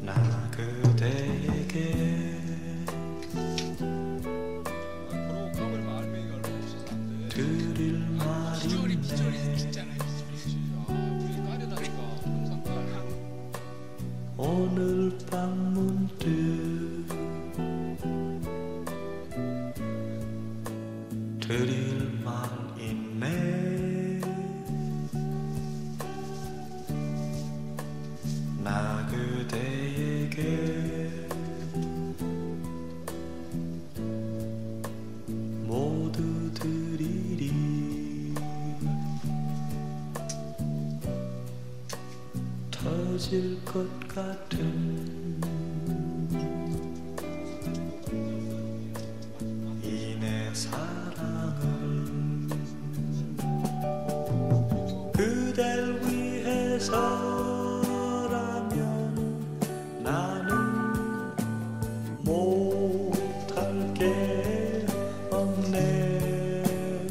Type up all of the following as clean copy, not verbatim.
나 그대에게 드릴 말이 오늘 밤 문득 드릴 말 있네. 나 그대에게 모두 드리리. 터질 것 같은 이 내 사랑을 그댈 위해서라면 나는 못할 게 없네.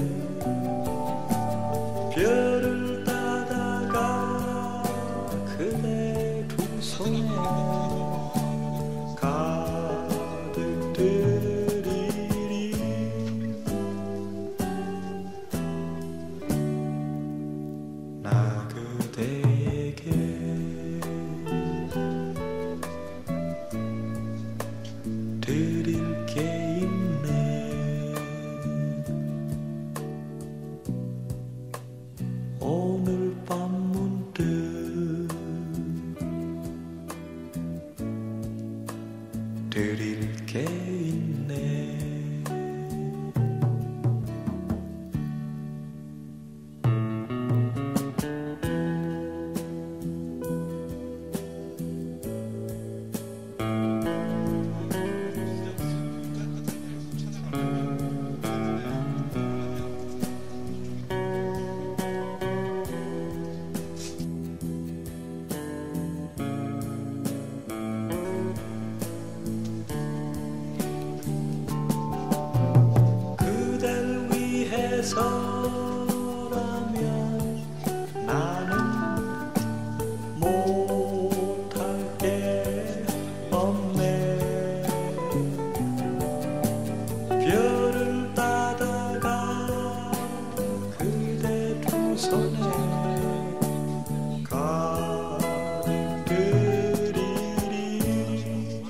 별을 따다가 그대 두 손에 가득 드리리. 나 그대에게 드릴 게 있네. 오늘 밤 문득 드릴 게 있네. 그댈 위해서라면 나는 못할 게 없네. 별을 따다가 그대 두 손에 가득 드리리.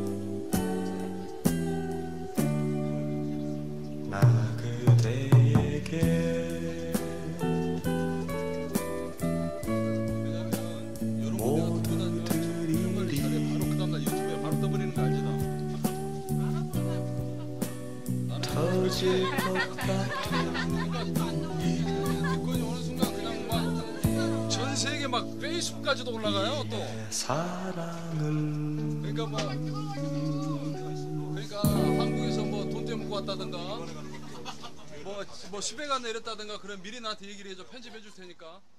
나 그대에게 모두 드리리. 터질 것 같은 디코니 어느 순간 그냥 막 전 세계 막 페이스북까지도 올라가요 또. 사랑을 그러니까 한국에서 뭐 돈 떼먹고 왔다든가 뭐 시베가 내렸다든가 그런 미리 나한테 얘기를 해줘. 편집해 줄 테니까.